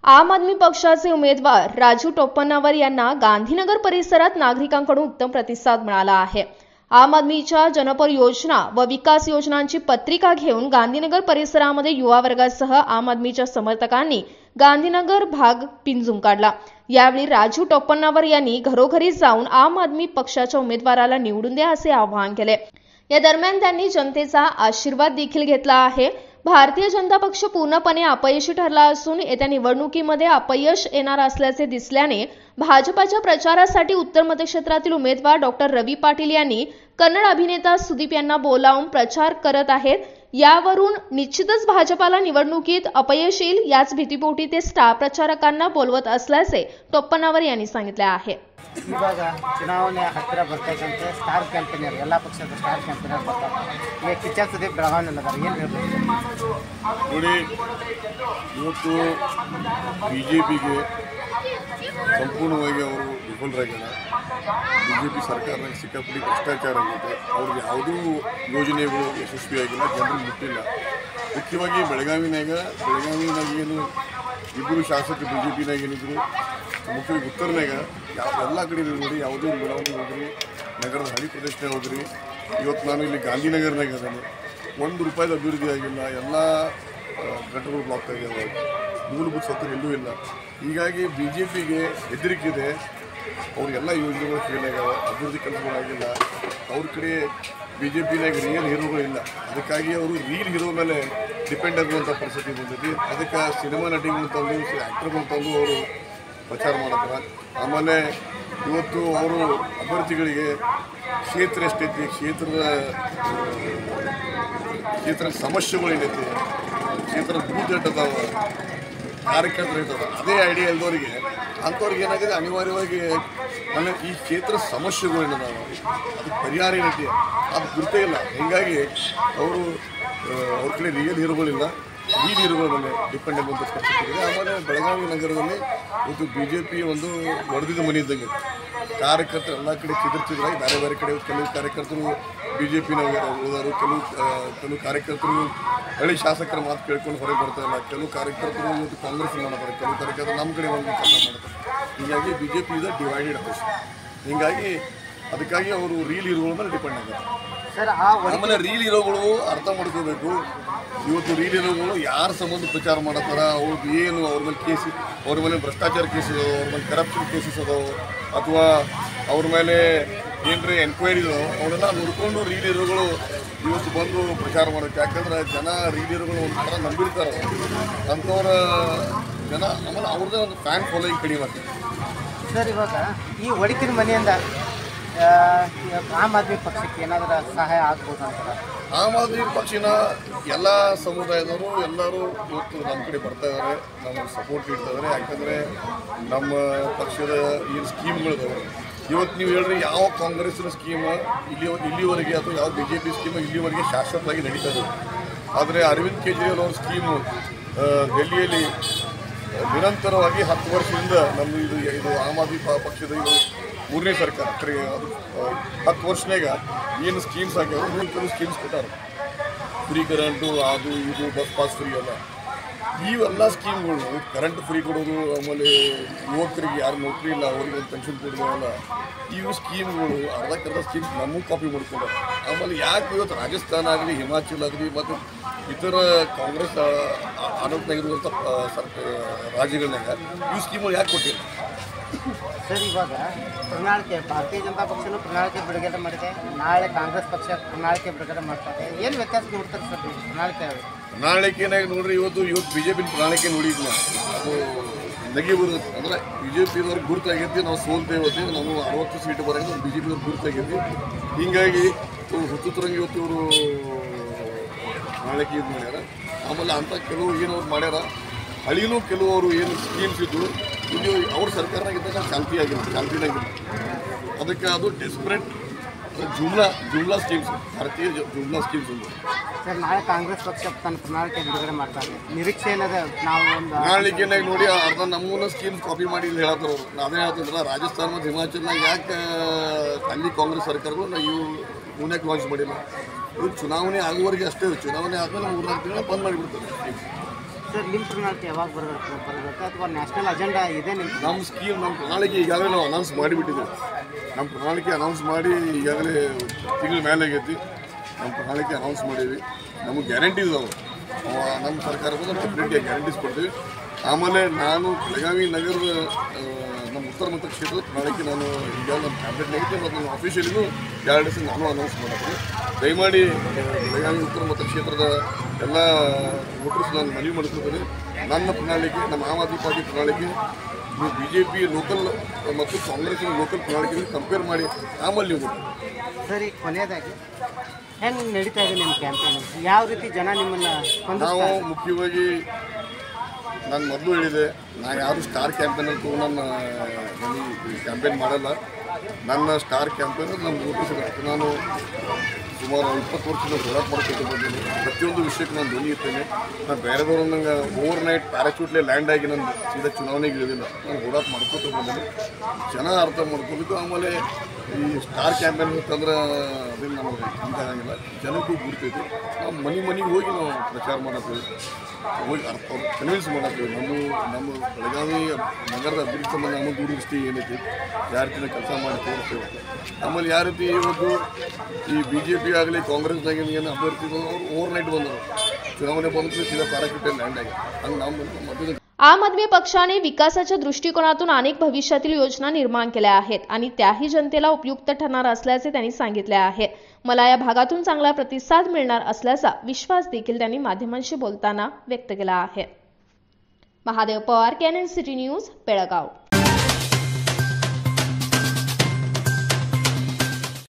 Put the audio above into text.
आम आदमी पक्षाचे उमेदवार राजू टोपन्नावर यांना गांधीनगर परिसरात नागरिकांकडून उत्तम प्रतिसाद मिळाला आहे। आम आदमीच्या जनपर योजना व विकास योजनांची पत्रिका घेऊन गांधीनगर परिसरामध्ये युवा वर्गासह आम आदमीच्या समर्थकांनी गांधीनगर भाग पिंजून काढला। यावेळी राजू टोपन्नावर यांनी घरोघरी जाऊन आम आदमी पक्षाच्या उमेदवाराला निवडून द्या असे आवाहन केले। या दरम्यान त्यांनी जनतेचा आशीर्वाद देखील घेतला आहे। भारतीय जनता पक्ष पूर्णपणे अपयशी ठरला असून येत्या निवडणुकीमध्ये अपयश येणार असल्याचे दिसल्याने भाजपाच्या प्रचारासाठी उत्तर मतक्षेत्रातील उमेदवार डॉक्टर रवी पाटील यांनी कन्नड अभिनेता सुदीप यांना बोलावून प्रचार करत आहेत। यावरून निश्चितच भाजपाला निवडणुकीत अपयश येईल याच भीतीपोटी ते स्टार प्रचारकांना बोलवत असल्याचे टोपन्नावर यांनी सांगितले आहे। ಇವಾಗ ಚುನಾವಣೆ ಹತ್ತಿರ ಬರ್ತಕ್ಕಂತೆ ಸ್ಟಾರ್ ಕ್ಯಾಂಪೇನರ್ ಎಲ್ಲ ಪಕ್ಷದ ಸ್ಟಾರ್ ಕ್ಯಾಂಪೇನರ್ ಬರ್ತಾರೆ। ಈಗ ಕಿಚ್ಚ ಸುದೀಪ್ ಬೆಳಗಾವಿನಲ್ಲಿದ್ದಾರೆ, ಏನು ಹೇಳ್ಬೇಕು ನೋಡಿ? ಇವತ್ತು ಬಿಜೆಪಿಗೆ ಸಂಪೂರ್ಣವಾಗಿ ಅವರು ವಿಫಲರಾಗಿದ್ದಾರೆ। ಬಿಜೆಪಿ ಸರ್ಕಾರದಾಗ ಸಿಕ್ಕಾಪಟ್ಟಿ ಭ್ರಷ್ಟಾಚಾರ ಆಗಿದೆ, ಅವ್ರಿಗೆ ಯಾವುದೂ ಯೋಜನೆಗಳು ಯಶಸ್ವಿಯಾಗಿಲ್ಲ, ಜನರಿಗೆ ಮುಟ್ಟಿಲ್ಲ। ಮುಖ್ಯವಾಗಿ ಬೆಳಗಾವಿನಾಗ ಏನು ಇಬ್ಬರು ಶಾಸಕರು ಬಿಜೆಪಿನಾಗ ಏನಿದ್ರು, ಮುಖ್ಯವಾಗಿ ಉತ್ತರನಾಗ ಎಲ್ಲ ಕಡೆ ನೋಡಿ ಯಾವುದೇ ಬೆಳವಣಿಗೆ ಹೋಗ್ರಿ, ನಗರದ ಹಳ್ಳಿ ಪ್ರದೇಶನಾಗ ಹೋಗ್ರಿ, ಇವತ್ತು ನಾನು ಇಲ್ಲಿ ಗಾಂಧಿನಗರನಾಗ ಅದೇನೆ, ₹1 ಅಭಿವೃದ್ಧಿ ಆಗಿಲ್ಲ, ಎಲ್ಲ ಗಟ್ಟಗಳು ಬ್ಲಾಕ್ ಆಗಿವೆ, ಮೂಲಭೂತ ಸೌಕರ್ಯ ಎಲ್ಲೂ ಇಲ್ಲ। ಹೀಗಾಗಿ ಬಿಜೆಪಿಗೆ ಹೆದರಿಕಿದೆ, ಅವ್ರಿಗೆಲ್ಲ ಯೋಜನೆಗಳು ಫೇಲ್ ಆಗ್ಯಾವ, ಅಭಿವೃದ್ಧಿ ಕೆಲಸಗಳಾಗಿಲ್ಲ, ಅವ್ರ ಕಡೆ ಬಿಜೆಪಿನಾಗ ರಿಯಲ್ ಹೀರೋಗಳಿಲ್ಲ। ಅದಕ್ಕಾಗಿ ಅವರು ರೀಲ್ ಹೀರೋ ಮೇಲೆ ಡಿಪೆಂಡ್ ಆಗುವಂಥ ಪರಿಸ್ಥಿತಿ ಬಂದೈತಿ। ಅದಕ್ಕೆ ಸಿನಿಮಾ ನಟಿಗಳು ತಂದು ಆ್ಯಕ್ಟರ್ಗಳು ತಂದು ಅವರು ಪ್ರಚಾರ ಮಾಡ್ತಾರೆ। ಆಮೇಲೆ ಇವತ್ತು ಅವರು ಅಭ್ಯರ್ಥಿಗಳಿಗೆ ಕ್ಷೇತ್ರ ಎಷ್ಟೈತಿ, ಕ್ಷೇತ್ರದ ಸಮಸ್ಯೆಗಳು ಏನೈತಿ, ಕ್ಷೇತ್ರದ ಬೂತ್ ಇಟ್ಟದಾವ, ಕಾರ್ಯಕರ್ತರು ಇರ್ತದೆ, ಅದೇ ಐಡಿಯಾ ಇಲ್ದವರಿಗೆ ಅಂಥವ್ರಿಗೆ ಏನಾಗಿದೆ, ಅನಿವಾರ್ಯವಾಗಿ ನನ್ನ ಈ ಕ್ಷೇತ್ರ ಸಮಸ್ಯೆಗಳು ಏನದಾವ, ಅದಕ್ಕೆ ಪರಿಹಾರ ಏನೈತಿ ಅದು ಗುರ್ತೇ ಇಲ್ಲ। ಹೀಗಾಗಿ ಅವರು ಅವ್ರ ಕಡೆ ರಿಯಲ್ ಹೀರೋಗಳಿಲ್ಲ, ಲೀಡ್ ಹೀರೋಗಳ ಮೇಲೆ ಡಿಪೆಂಡ್ ಆಗುವಂಥ ಪರಿಸ್ಥಿತಿ ಇದೆ। ಆಮೇಲೆ ಬೆಳಗಾವಿ ನಗರದಲ್ಲಿ ಇವತ್ತು ಬಿಜೆಪಿ ಒಂದು ಒಡೆದಿದ್ದ ಮನೆ ಇದ್ದಂಗೆ, ಕಾರ್ಯಕರ್ತರು ಎಲ್ಲ ಕಡೆ ಚಿದ್ರಾಗಿ ಬೇರೆ ಬೇರೆ ಕಡೆ ಕೆಲವು ಕಾರ್ಯಕರ್ತರು ಬಿಜೆಪಿನಾಗ ಉಳಿದಾರು, ಕೆಲವು ಕಾರ್ಯಕರ್ತರು ಹಳ್ಳಿ ಶಾಸಕರ ಮಾತು ಕೇಳ್ಕೊಂಡು ಹೊರಗೆ ಬರ್ತಾ ಇಲ್ಲ, ಕೆಲವು ಕಾರ್ಯಕರ್ತರು ಇವತ್ತು ಕಾಂಗ್ರೆಸ್ ಮಾಡ್ತಾರೆ, ಕೆಲವು ಕಾರ್ಯಕರ್ತರು ನಮ್ಮ ಕಡೆ ಒಂದು ಕೆಲಸ ಮಾಡ್ತಾರೆ। ಹೀಗಾಗಿ ಬಿಜೆಪಿ ಇದೆ ಡಿವೈಡೆಡ್ ಅಪೋಸ್। ಹೀಗಾಗಿ ಅದಕ್ಕಾಗಿ ಅವರು ರೀಲ್ ಹೀರೋಗಳ ಮೇಲೆ ಡಿಪೆಂಡ್ ಆಗುತ್ತೆ ಸರ್। ಆಮೇಲೆ ರೀಲ್ ಹೀರೋಗಳು ಅರ್ಥ ಮಾಡ್ಕೋಬೇಕು, ಇವತ್ತು ರೀಲ್ ಹೀರೋಗಳು ಯಾರ ಸಂಬಂಧ ಪ್ರಚಾರ ಮಾಡತ್ತಾರ, ಅವ್ರಿಗೆ ಏನು ಅವ್ರ ಮೇಲೆ ಕೇಸ್, ಅವ್ರ ಮೇಲೆ ಭ್ರಷ್ಟಾಚಾರ ಕೇಸ್ ಇದಾವೆ, ಅವ್ರ ಮೇಲೆ ಕರಪ್ಷನ್ ಕೇಸಸ್ ಅದಾವೆ, ಅಥವಾ ಅವ್ರ ಮೇಲೆ ಏನರೇ ಎನ್ಕ್ವೈರಿ ಇದಾವೆ, ಅವನ್ನೆಲ್ಲ ನೋಡಿಕೊಂಡು ರೀಲ್ ಹೀರೋಗಳು ಇವತ್ತು ಬಂದು ಪ್ರಚಾರ ಮಾಡೋಕ್ಕೆ। ಯಾಕಂದ್ರೆ ಜನ ರೀಲ್ ಹೀರೋಗಳು ಒಂದು ಥರ ನಂಬಿರ್ತಾರೆ, ಅಂಥವ್ರ ಜನ ಆಮೇಲೆ ಅವ್ರದ್ದೇ ಒಂದು ಫ್ಯಾನ್ ಫಾಲೋಯಿಂಗ್ ಕಡಿಮೆ ಆಗ್ತದೆ ಸರ್। ಇವಾಗ ಈ ಒಡಕಿನ ಮನೆಯಿಂದ ಆಮ್ ಆದ್ಮಿ ಪಕ್ಷಕ್ಕೆ ಏನಾದರೂ ಸಹಾಯ ಆಗ್ಬೋದು ಅಂತಾರೆ? ಆಮ್ ಆದ್ಮಿ ಪಕ್ಷಿನ ಎಲ್ಲ ಸಮುದಾಯದವರು ಎಲ್ಲರೂ ಇವತ್ತು ನಮ್ಮ ಕಡೆ ಬರ್ತಾ ಇದ್ದಾರೆ, ನಮಗೆ ಸಪೋರ್ಟ್ ನೀಡ್ತಾ ಇದ್ದಾರೆ। ಯಾಕಂದರೆ ನಮ್ಮ ಪಕ್ಷದ ಏನು ಸ್ಕೀಮ್ಗಳಿದಾವೆ, ಇವತ್ತು ನೀವು ಹೇಳ್ರಿ ಯಾವ ಕಾಂಗ್ರೆಸ್ನ ಸ್ಕೀಮ್ ಇಲ್ಲಿವರೆಗೆ ಅಥವಾ ಯಾವ BJP ಸ್ಕೀಮ್ ಇಲ್ಲಿವರೆಗೆ ಶಾಶ್ವತವಾಗಿ ನಡೀತಾ ಇದೆ। ಆದರೆ ಅರವಿಂದ್ ಕೇಜ್ರಿವಾಲ್ ಅವ್ರ ಸ್ಕೀಮು ಡೆಲ್ಲಿಯಲ್ಲಿ ನಿರಂತರವಾಗಿ 10 ವರ್ಷದಿಂದ ನಮ್ಮ ಇದು ಆಮ್ ಆದ್ಮಿ ಪಕ್ಷದ ಇದು 3ನೇ ಸರ್ಕಾರ, ಅದು 10 ವರ್ಷನಾಗ ಏನು ಸ್ಕೀಮ್ಸ್ ಆಗ್ಯಾವ, ಕೆಲವು ಸ್ಕೀಮ್ಸ್ ಕೊಟ್ಟಾರೆ, ಫ್ರೀ ಕರೆಂಟು, ಅದು ಇದು ಬಸ್ ಪಾಸ್ ಫ್ರೀ ಎಲ್ಲ, ಇವೆಲ್ಲ ಸ್ಕೀಮ್ಗಳು ಕರೆಂಟ್ ಫ್ರೀ ಕೊಡೋದು, ಆಮೇಲೆ ಯುವಕರಿಗೆ ಯಾರು ನೌಕರಿ ಇಲ್ಲ ಅವ್ರಿಗೆ ಒಂದು ಪೆನ್ಷನ್ ಕೊಡೋದಲ್ಲ, ಇವು ಸ್ಕೀಮ್ಗಳು ಅರ್ಧಕ್ಕರ್ಧ ಸ್ಕೀಮ್ಸ್ ನಮಗೂ ಕಾಪಿ ಮಾಡ್ಕೊಂಡಾರೆ। ಆಮೇಲೆ ಯಾಕೆ ಇವತ್ತು ರಾಜಸ್ಥಾನ ಆಗಲಿ, ಹಿಮಾಚಲ್ ಆಗಲಿ, ಮತ್ತು ಇತರ ಕಾಂಗ್ರೆಸ್ ಆಡಳಿತನಾಗಿರುವಂಥ ರಾಜ್ಯಗಳನ್ನಾಗ ಇವು ಸ್ಕೀಮ್ಗಳು ಯಾಕೆ ಕೊಟ್ಟಿಲ್ಲ ಸರ್? ಇವಾಗ ಪ್ರಣಾಳಿಕೆ ಭಾರತೀಯ ಜನತಾ ಪಕ್ಷನೂ ಪ್ರಣಾಳಿಕೆ ಬಿಡುಗಡೆ ಮಾಡಿದೆ, ನಾಳೆ ಕಾಂಗ್ರೆಸ್ ಪಕ್ಷ ಪ್ರಣಾಳಿಕೆ ಬಿಡುಗಡೆ ಮಾಡ್ತಾರೆ, ಏನು ವ್ಯತ್ಯಾಸ ನೋಡ್ತಾರೆ ಸರ್ ಪ್ರಣಾಳಿಕೆನಾಗ? ನೋಡ್ರಿ, ಇವತ್ತು BJP ಪ್ರಣಾಳಿಕೆ ನೋಡಿದ್ನ ಅದು ನಗಿ ಬರುತ್ತೆ, ಅಂದರೆ BJPದವ್ರಿಗೆ ಗುರುತಾಗೈತಿ, ನಾವು ಸೋಲ್ತೇವತ್ತಿ, ನಾವು 60 ಸೀಟ್ ಬರೋದು BJPದವ್ರಿಗೆ ಗುರುತಾಗೈತಿ। ಹೀಗಾಗಿ ಹುತ್ತುತ್ತರಂಗೆ ಇವತ್ತು ಇವರು ಪ್ರಣಾಳಿಕೆ ಇದು ಮಾಡ್ಯಾರ। ಆಮೇಲೆ ಅಂಥ ಕೆಲವು ಏನು ಅವ್ರು ಮಾಡ್ಯಾರ, ಹಳಿನೂ ಕೆಲವರು ಏನು ಸ್ಕೀಮ್ಸ್ ಇದ್ದು ಇಲ್ಲಿ ಅವ್ರ ಸರ್ಕಾರನಾಗಿದ್ದಾಗ ಚಾಲ್ತಿನಾಗಿಲ್ಲ, ಅದಕ್ಕೆ ಅದು ಡೆಸ್ಪರೇಟ್ ಜುಮ್ಲಾ ಸ್ಕೀಮ್ಸ್, ಭಾರತೀಯ ಜುಮ್ಲಾ ಸ್ಕೀಮ್ಸ್ ಒಂದು ಸರ್। ನಾಳೆ ಕಾಂಗ್ರೆಸ್ ಪಕ್ಷ ತನ್ನ ಪ್ರಣಾಳಿಕೆ ಬಿಡುಗಡೆ ಮಾಡ್ತಾರೆ, ನಿರೀಕ್ಷೆ ಏನಿದೆ? ನಾವು ಒಂದು ಪ್ರಣಾಳಿಕೆನಾಗ ನೋಡಿ ಅರ್ಧ ನಮ್ಮನ್ನ ಸ್ಕೀಮ್ಸ್ ಕಾಪಿ ಮಾಡಿ ಹೇಳ್ತಾರೆ ಅವರು। ನಾವೇ ಹೇಳ್ತಿದ್ರೆ ರಾಜಸ್ಥಾನ ಮತ್ತು ಹಿಮಾಚಲ್ನಾಗ ಯಾಕೆ ಅಲ್ಲಿ ಕಾಂಗ್ರೆಸ್ ಸರ್ಕಾರಗಳು ಇವು ಮುನ್ಯಾಕೆ ಲಾಂಚ್ ಮಾಡಿಲ್ಲ? ಇದು ಚುನಾವಣೆ ಆಗುವವರೆಗೆ ಅಷ್ಟೇ, ಚುನಾವಣೆ ಆದಮೇಲೆ 3-4 ತಿಂಗಳು ಬಂದ್ ಮಾಡಿಬಿಡ್ತಾರೆ। ಸರ್ ನಿಮ್ಮ ಪ್ರಣಾಳಿಕೆ ಯಾವಾಗ ಬರಬೇಕು ಅಥವಾ ನ್ಯಾಷನಲ್ ಅಜೆಂಡಾ ಇದೆ ನಮ್ಮ ಸ್ಕೀಮ್ ನಮ್ಮ ಪ್ರಣಾಳಿಕೆ ಈಗಾಗಲೇ ನಾವು ಅನೌನ್ಸ್ ಮಾಡಿಬಿಟ್ಟಿದ್ದೇವೆ. ನಮ್ಮ ಪ್ರಣಾಳಿಕೆ ಅನೌನ್ಸ್ ಮಾಡಿ ಈಗಾಗಲೇ ತಿಂಗಳ ಮೇಲೆ ಆಗೈತಿ. ನಮ್ಮ ಪ್ರಣಾಳಿಕೆ ಅನೌನ್ಸ್ ಮಾಡೀವಿ. ನಮಗೆ ಗ್ಯಾರಂಟೀಸ್ ಅವು ನಮ್ಮ ಸರ್ಕಾರದ ಡೆಫಿನೆಟ್ಲಿ ಗ್ಯಾರಂಟೀಸ್ ಕೊಡ್ತೀವಿ. ಆಮೇಲೆ ನಾನು ಬೆಳಗಾವಿ ನಗರದ ನಮ್ಮ ಉತ್ತರ ಮತಕ್ಷೇತ್ರದ ಪ್ರಣಾಳಿಕೆ ನಾನು ಈಗ ನಮ್ಮ ಕ್ಯಾಬಿನೆಟ್ ಆಗಿದ್ದೆ ಮತ್ತು ನನ್ನ ಆಫೀಷಿಯಲಿಗೂ 2 ದಿವಸ ನಾನು ಅನೌನ್ಸ್ ಮಾಡ್ತೀನಿ. ದಯಮಾಡಿ ಬೆಳಗಾವಿ ಉತ್ತರ ಮತಕ್ಷೇತ್ರದ ಎಲ್ಲ ವೋಟರ್ಸ್ ನಾನು ಮನವಿ ಮಾಡಿಕೊಳ್ತೇನೆ. ನನ್ನ ಪ್ರಣಾಳಿಕೆ, ನಮ್ಮ ಆಮ್ ಆದ್ಮಿ ಪಾರ್ಟಿ ಪ್ರಣಾಳಿಕೆ ನೀವು BJP ಲೋಕಲ್ ಮತ್ತು ಕಾಂಗ್ರೆಸ್ಸಿನ ಲೋಕಲ್ ಪ್ರಣಾಳಿಕೆ ಕಂಪೇರ್ ಮಾಡಿ ಆಮೇಲೆ ನೀವು ಸರಿ. ಕೊನೆಯದಾಗಿ ಹೆಂಗೆ ನಡೀತಾ ಇದೆ ನಿಮ್ಮ ಕ್ಯಾಂಪೇನ್? ಯಾವ ರೀತಿ ಜನ ನಿಮ್ಮನ್ನು ನಾವು ಮುಖ್ಯವಾಗಿ ನಾನು ಮೊದಲು ಹೇಳಿದೆ, ನಾನು ಯಾರು ಸ್ಟಾರ್ ಕ್ಯಾಂಪೇನಲ್ಲಿ ತಗೊಂಡು ನನಗೆ ಕ್ಯಾಂಪೇನ್ ಮಾಡಲ್ಲ. ನನ್ನ ಸ್ಟಾರ್ ಕ್ಯಾಂಪೇನ್ ನಮ್ಮ ವೋಟರ್ಸ್. ನಾನು ಸುಮಾರು 20 ವರ್ಷದಿಂದ ಹೋರಾಟ ಮಾಡ್ಕೊಂಡು ಬಂದಿದ್ದೀನಿ. ಪ್ರತಿಯೊಂದು ವಿಷಯಕ್ಕೆ ನಾನು ಧ್ವನಿ ಇರ್ತೇನೆ. ನಾನು ಬೇರೆದವರು ನಂಗೆ ಓವರ್ ನೈಟ್ ಪ್ಯಾರಾಚೂಟ್ಲೆ ಲ್ಯಾಂಡ್ ಆಗಿ ನಾನು ಸೀದಾ ಚುನಾವಣೆಗೆ ಇಳಿದಿಲ್ಲ. ನಾನು ಹೋರಾಟ ಮಾಡ್ಕೊತ ಬಂದಿದ್ದೀನಿ. ಜನ ಅರ್ಥ ಮಾಡ್ಕೋಬೇಕು. ಆಮೇಲೆ ಈ ಸ್ಟಾರ್ ಕ್ಯಾಂಪೇನ್ ಅಂತಂದ್ರೆ ಅದನ್ನು ನಮಗೆ ಇದಾಗಂಗಿಲ್ಲ. ಜನಕ್ಕೂ ಗುರ್ತೈತಿ. ನಾವು ಮನೆಗೆ ಹೋಗಿ ನಾವು ಪ್ರಚಾರ ಮಾಡತ್ತೀವಿ, ಹೋಗಿ ಕನ್ವಿನ್ಸ್ ಮಾಡತ್ತೀವಿ. ನಮ್ಮ ಬೆಳಗಾವಿ ನಗರದ ಅಭಿವೃದ್ಧಿ ಸಂಬಂಧ ನಮ್ಮ ದೂರದೃಷ್ಟಿ ಏನೈತಿ, ಯಾವ ರೀತಿಯ ಕೆಲಸ ಮಾಡಿ ತೋರಿಸ್ತೇವೆ. ಆಮೇಲೆ ಯಾವ ರೀತಿ ಇವತ್ತು ಈ BJP ಆಗಲಿ ಕಾಂಗ್ರೆಸ್ನಾಗ ಏನು ಅಭ್ಯರ್ಥಿಗಳು ಅವರು ಓವರ್ ನೈಟ್ ಬಂದರು, चुनावणे बंद सीधा पॅराशूट लँड आहे. आम आदमी पक्षाने विकासाच्या दृष्टिकोनातून अनेक भविष्यातील योजना निर्माण केल्या आहेत आणि त्याही जनतेला उपयुक्त ठरणार असल्याचे त्यांनी सांगितले आहे. मला या भागातून चांगला प्रतिसाद मिळणार असल्याचा विश्वास देखील त्यांनी माध्यमांशी बोलताना व्यक्त केला आहे. Mahadev Pawar, canon city news, Belgaum.